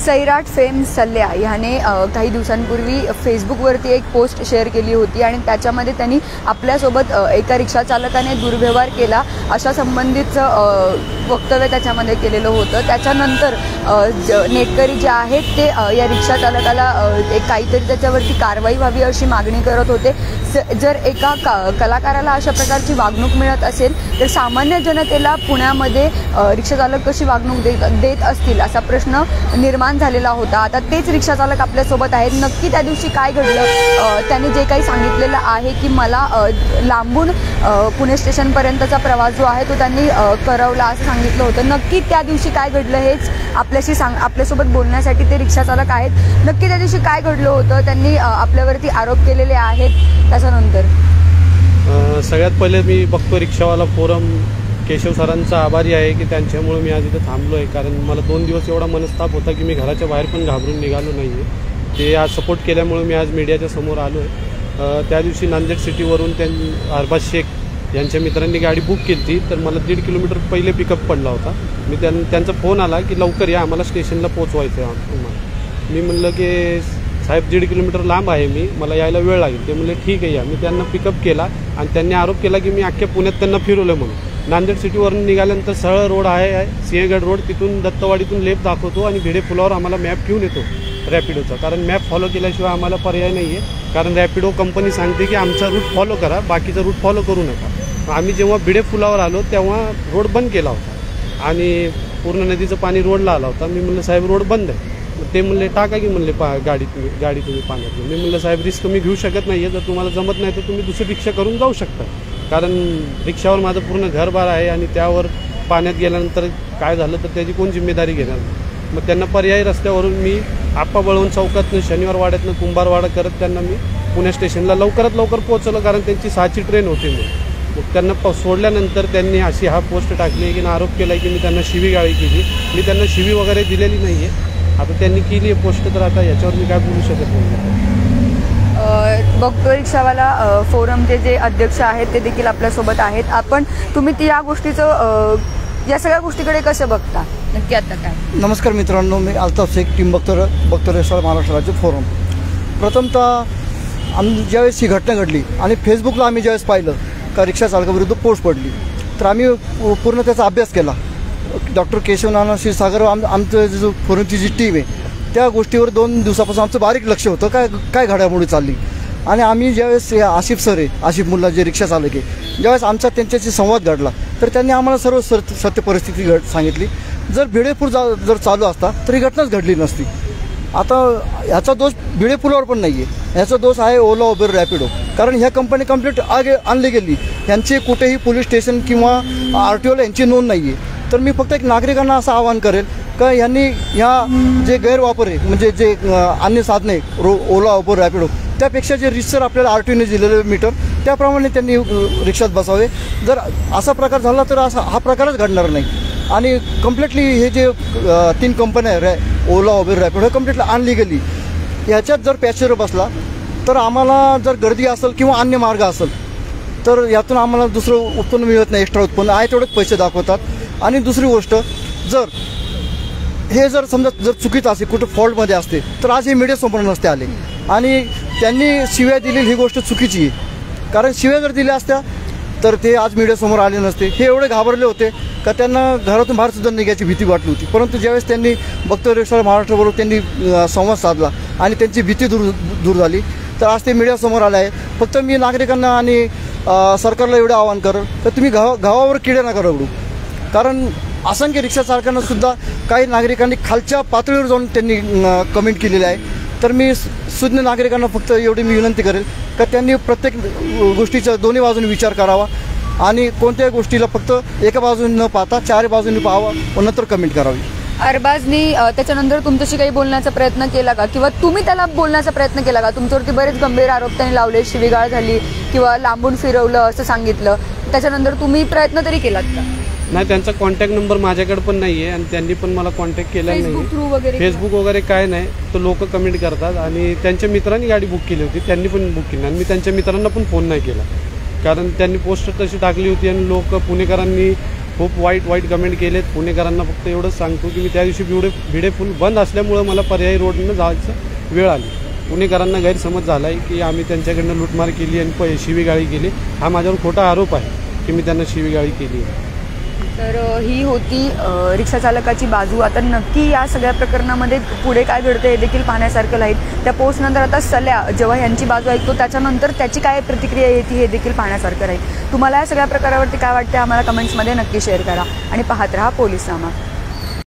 Sairat fame सल्ल्या ह्याने काही दिवसांपूर्वी फेसबुकवरती एक पोस्ट शेअर केली होती आणि त्याच्यामध्ये त्यांनी आपल्यासोबत एका रिक्षा चालकाने दुर्व्यवहार केला अशा संबंधितचं वक्तव्य त्याच्यामध्ये केलेलं होतं। त्याच्यानंतर नेटकरी जे आहेत ते या रिक्षा चालकाला एक काहीतरी त्याच्यावरती कारवाई व्हावी अशी मागणी करत होते। जर एका कलाकाराला अशा प्रकारची वागणूक मिळत असेल तर सामान्य जनतेला पुण्यामध्ये रिक्षा चालक कशी वागणूक देत असतील असा प्रश्न निर्माण झालेला होता। आता तेच रिक्षा चालक आपल्यासोबत आहेत। नक्की त्या दिवशी काय घडलं, त्यांनी जे काही सांगितलेलं आहे की मला लांबून पुणे स्टेशनपर्यंतचा प्रवास जो आहे तो त्यांनी करवला असं सांगितलं होतं। नक्की त्या दिवशी काय घडलं हेच आपल्यासोबत बोलण्यासाठी ते रिक्षा चालक आहेत। नक्की त्या दिवशी काय घडलं होतं, त्यांनी आपल्यावरती आरोप केलेले आहेत त्याच्यानंतर सगळ्यात पहिले मी बघतो रिक्षावाला फोरम केशव सरांचा आभारी आहे की त्यांच्यामुळे मी आज इथं थांबलो आहे। कारण मला 2 दिवस एवढा मनस्ताप होता की मी घराच्या बाहेर पण घाबरून निघालो नाही आहे। ते आज सपोर्ट केल्यामुळे मी आज मीडियाच्या समोर आलो आहे। त्या दिवशी नांदेड सिटीवरून अरबाज शेख यांच्या मित्रांनी गाडी बुक केली तर मला 1.5 किलोमीटर पहिले पिकअप पडला होता। मी त्यांचा फोन आला की लवकर या, आम्हाला स्टेशनला पोहोचवायचं आहे तुम्हाला। मी म्हणलं की साहेब 1.5 किलोमीटर लांब आहे, मला यायला वेळ लागेल। ते म्हणले ठीक आहे या। मी त्यांना पिकअप केला आणि त्यांनी आरोप केला की मी अख्ख्या पुण्यात त्यांना फिरवलं म्हणून। नांदेड सिटीवरून निघाल्यानंतर सरळ रोड आहे सिंहगड रोड, तिथून दत्तवाडीतून लेफ्ट दाखवतो आणि भिडे पुलावर आम्हाला मॅप घेऊन येतो रॅपिडोचा। कारण मॅप फॉलो केल्याशिवाय आम्हाला पर्याय नाही आहे। कारण रॅपिडो कंपनी सांगते की आमचा रूट फॉलो करा, बाकीचा रूट फॉलो करू नका। आम्ही जेव्हा भिडे पुलावर आलो तेव्हा रोड बंद केला होता आणि पूर्ण नदीचं पाणी रोडला आला होता। मी म्हणलं साहेब रोड बंद आहे। ते म्हणले टाका की म्हणले गाडी तुम्ही पाण्यात। मी म्हणलं साहेब रिस्क मी घेऊ शकत नाही आहे, जर तुम्हाला जमत नाही तर तुम्ही दुसरी रिक्षा करून जाऊ शकता। कारण रिक्षावर माझं पूर्ण घरबार आहे आणि त्यावर पाण्यात गेल्यानंतर काय झालं तर त्याची कोण जिम्मेदारी घेणार। मग त्यांना पर्यायी रस्त्यावरून मी आप्पा बळवंत चौकातनं शनिवार वाड्यातनं कुंभारवाडा करत त्यांना मी पुणे स्टेशनला लवकरात लवकर पोहोचवलं, कारण त्यांची 6ची ट्रेन होती। मग त्यांना सोडल्यानंतर त्यांनी अशी हा पोस्ट टाकली की आरोप केला की मी त्यांना शिवीगाळी केली। मी त्यांना शिवी वगैरे दिलेली नाही आहे। आता त्यांनी केली आहे पोस्ट, तर आता याच्यावर मी काय बोलू शकत नाही। बघतो रिक्षावाला फोरमचे जे अध्यक्ष आहेत ते देखील आपल्यासोबत आहेत। तुम्ही या गोष्टीचं या सगळ्या गोष्टीकडे कसं बघता नक्की आता काय? नमस्कार मित्रांनो, मी अल्ताफ शेख, टीम बघतो रिक्षा महाराष्ट्र राज्य फोरम। प्रथमतः ज्यावेळेस ही घटना घडली आणि फेसबुकला आम्ही ज्यावेळेस पाहिलं का रिक्षा चालकाविरुद्ध पोस्ट पडली तर आम्ही पूर्ण त्याचा अभ्यास केला। डॉक्टर केशव नाना क्षीरसागर आमचं जो फोरमची जी टीम आहे त्या गोष्टीवर 2 दिवसापासून आमचं बारीक लक्ष होतं काय घडामोडी चालली। आणि आम्ही ज्यावेळेस आसिफ सर आहे, आसिफ मुल्ला जे रिक्षा चालक आहे, ज्यावेळेस आमचा त्यांच्याशी संवाद घडला तर त्यांनी आम्हाला सर्व सत्य परिस्थिती सांगितली। जर भिडेपूर जर चालू असता तर ही घटनाच घडली नसती। आता ह्याचा दोष भिडेपुलावर पण नाही आहे, ह्याचा दोष आहे ओला उबेर रॅपिडो। कारण ह्या कंपनी कंप्लीट आगे आणली गेली, यांची कुठेही पोलीस स्टेशन किंवा RTOला यांची नोंद नाही आहे। तर मी फक्त एक नागरिकांना असं आवाहन करेल का यांनी ह्या जे गैरवापर आहे म्हणजे जे अन्य साधने ओला उबर रॅपिडो त्यापेक्षा जे रितसर आपल्याला RTOने दिलेलं मीटर त्याप्रमाणे त्यांनी रिक्षात बसावे। जर असा प्रकार झाला तर हा प्रकारच घडणार नाही। आणि कम्प्लिटली हे जे 3 कंपन्या आहे ओला उबेर रॅपिडो कम्प्लिटली आणली गेली, ह्याच्यात जर पॅसेंजर बसला तर आम्हाला जर गर्दी असेल किंवा अन्य मार्ग असेल तर यातून आम्हाला दुसरं उत्पन्न मिळत नाही, एक्स्ट्रा उत्पन्न आहे तेवढेच पैसे दाखवतात। आणि दुसरी गोष्ट, जर समजा चुकीचं असेल कुठं फॉल्टमध्ये असते तर आज हे मीडिया समोर नसते आले आणि त्यांनी शिव्या दिलेली ही गोष्ट चुकीची आहे। कारण शिव्या जर दिल्या असत्या तर ते आज मीडियासमोर आले नसते। हे एवढे घाबरले होते का त्यांना घरातून बाहेर सुद्धा निघायची भीती वाटली होती। परंतु ज्यावेळेस त्यांनी बघतो रिक्षा महाराष्ट्राबरोबर त्यांनी संवाद साधला आणि त्यांची भीती दूर झाली तर आज ते मीडियासमोर आले आहे। फक्त मी नागरिकांना आणि सरकारला एवढं आवाहन करेन तर तुम्ही गावावर किडे नका रगडू। कारण असंख्य रिक्षा चालकांना सुद्धा काही नागरिकांनी खालच्या पातळीवर जाऊन त्यांनी कमेंट केलेली आहे। तर मी सुज्ञ नागरिकांना फक्त एवढी मी विनंती करेल का त्यांनी प्रत्येक गोष्टीचा दोन्ही बाजूंनी विचार करावा आणि कोणत्याही गोष्टीला फक्त एका बाजूने न पाहता 4 बाजूंनी पाहावं व नंतर कमेंट करावी। अरबाजनी त्याच्यानंतर तुमच्याशी काही बोलण्याचा प्रयत्न केला का किंवा तुम्ही त्याला बोलण्याचा प्रयत्न केला का? तुमच्यावरती बरेच गंभीर आरोप त्यांनी लावले, शिवीगाळ झाली किंवा लांबून फिरवलं असं सांगितलं, त्याच्यानंतर तुम्ही प्रयत्न तरी केलात का? नाही, त्यांचा कॉन्टॅक्ट नंबर माझ्याकडे पण नाही आहे आणि त्यांनी पण मला कॉन्टॅक्ट केला नाही। फेसबुक वगैरे काय नाही, तो लोक कमेंट करतात। आणि त्यांच्या मित्रांनी गाडी बुक केली होती, त्यांनी पण बुक केली आणि मी त्यांच्या मित्रांना पण फोन नाही केला कारण त्यांनी पोस्ट तशी टाकली होती आणि लोक पुणेकरांनी खूप वाईट कमेंट केलेत. पुणेकरांना फक्त एवढंच सांगतो की मी त्या दिवशी भिडे पूल बंद असल्यामुळं मला पर्यायी रोडनं जायचं वेळ आली. पुणेकरांना गैरसमज झाला आहे की आम्ही त्यांच्याकडनं लूटमार केली आणि शिवीगाळी केली. हा माझ्यावर खोटा आरोप आहे की मी त्यांना शिवीगाळी केली आहे. तर ही होती रिक्षा चालकाची बाजू. आता नक्की या सगळ्या प्रकरणामध्ये पुढे काय घडतं हे देखील पाहण्यासारखं राहील. त्या पोस्टनंतर आता सल्या जेव्हा यांची बाजू ऐकतो त्याच्यानंतर त्याची काय प्रतिक्रिया येते हे देखील पाहण्यासारखं राहील. तुम्हाला या सगळ्या प्रकारावरती काय वाटते आम्हाला कमेंट्समध्ये नक्की शेअर करा आणि पाहत राहा पोलिसनामा.